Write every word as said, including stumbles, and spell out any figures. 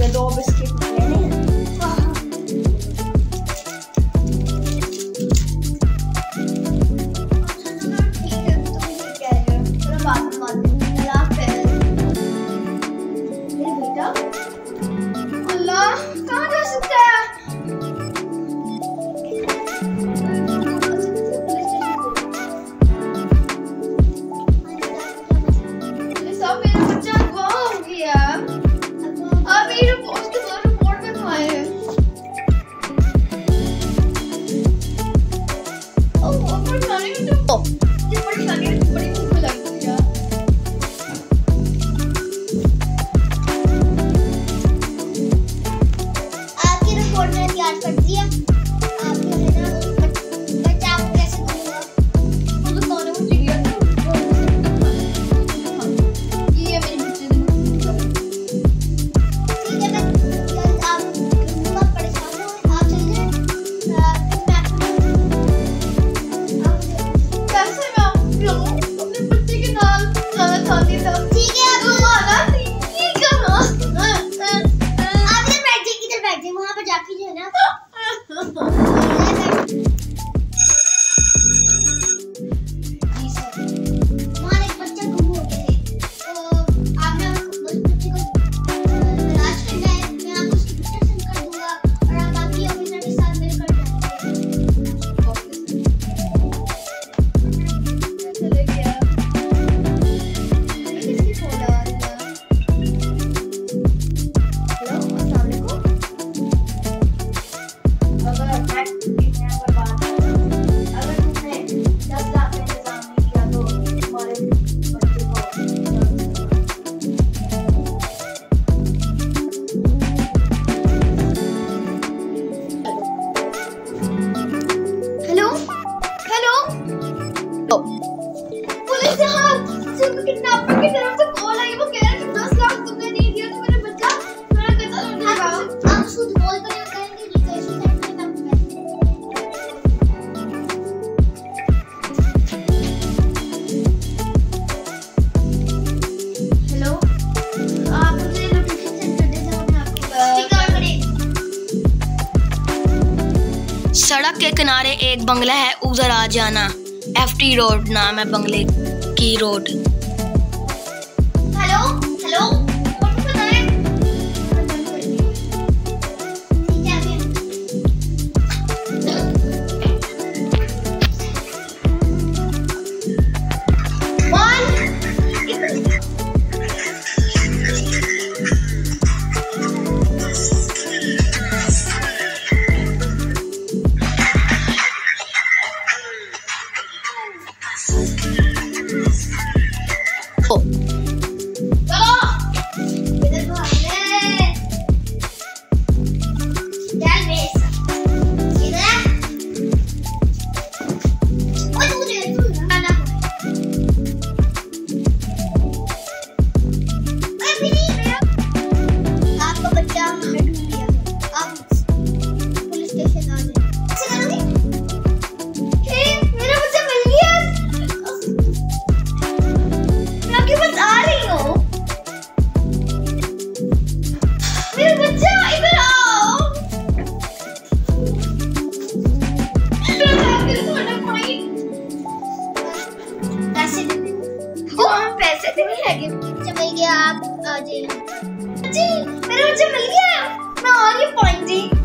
ये दो बिस्किट लेने हैं। किडनैपर की तरफ से कॉल आई, वो कह रहा है कि दस लाख तुमने नहीं दिया तो मेरा बच्चा मेरा कैसा लौटेगा। आप खुद बोल कर कहेंगे रिक्वेस्ट सेंड में काम हेलो, आप मुझे लोकेशन सेंड कर दीजिए, मैं आपको स्टिकर करें। सड़क के किनारे एक बंगला है, उधर आ जाना। एफ टी रोड नाम है बंगले की रोड। हेलो हेलो, कौन बताए? पैसे भी नहीं है, चल गया, आप आ जाइए जी, मेरा बच्चा मिल गया, मैं आ रही हूँ पॉइंट जी।